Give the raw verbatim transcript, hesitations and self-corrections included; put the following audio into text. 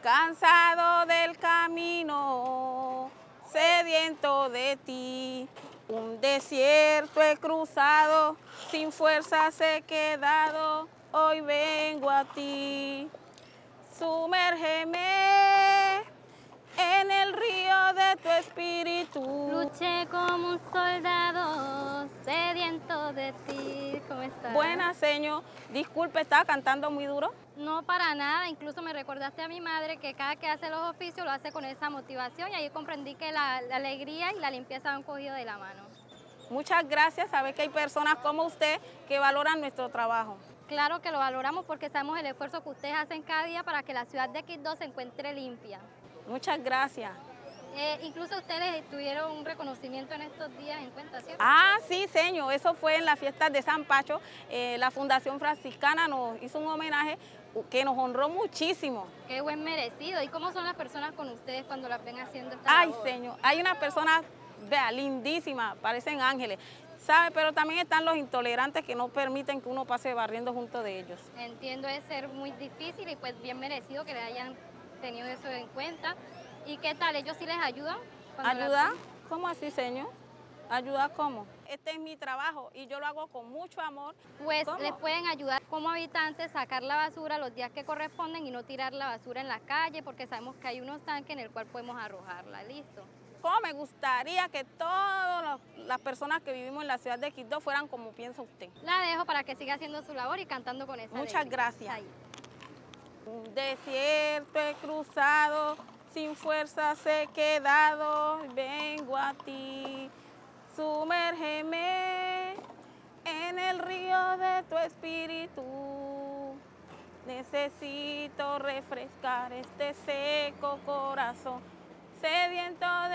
cansado del camino, sediento de ti. Un desierto he cruzado, sin fuerzas he quedado, hoy vengo a ti. Sumérgeme en el río de tu espíritu. Luché como un soldado sediento de ti. ¿Cómo estás? Buenas, señor. Disculpe, ¿estaba cantando muy duro? No, para nada. Incluso me recordaste a mi madre que cada que hace los oficios lo hace con esa motivación y ahí comprendí que la, la alegría y la limpieza van cogido de la mano. Muchas gracias. Sabe que hay personas como usted que valoran nuestro trabajo. Claro que lo valoramos porque sabemos el esfuerzo que ustedes hacen cada día para que la ciudad de Quibdó se encuentre limpia. Muchas gracias. Eh, incluso ustedes tuvieron un reconocimiento en estos días en cuenta, ¿cierto? Ah, sí, señor. Eso fue en las fiestas de San Pacho. Eh, la Fundación Franciscana nos hizo un homenaje que nos honró muchísimo. Qué buen merecido. ¿Y cómo son las personas con ustedes cuando las ven haciendo esta Ay, labor? señor. Hay unas personas, vea, lindísimas, parecen ángeles. ¿Sabe? Pero también están los intolerantes que no permiten que uno pase barriendo junto de ellos. Entiendo, es ser muy difícil y pues bien merecido que le hayan tenido eso en cuenta. ¿Y qué tal? ¿Ellos sí les ayudan? ¿Ayuda? ¿Cómo así, señor? ¿Ayuda cómo? Este es mi trabajo y yo lo hago con mucho amor. Pues ¿Cómo? les pueden ayudar como habitantes a sacar la basura los días que corresponden y no tirar la basura en la calle porque sabemos que hay unos tanques en el cual podemos arrojarla. ¿Listo? ¿Cómo me gustaría que todas las personas que vivimos en la ciudad de Quibdó fueran como piensa usted? La dejo para que siga haciendo su labor y cantando con esa Muchas alegría. gracias. Ahí. Un desierto he cruzado, sin fuerzas he quedado, vengo a ti. Sumérgeme en el río de tu espíritu. Necesito refrescar este seco corazón, sediento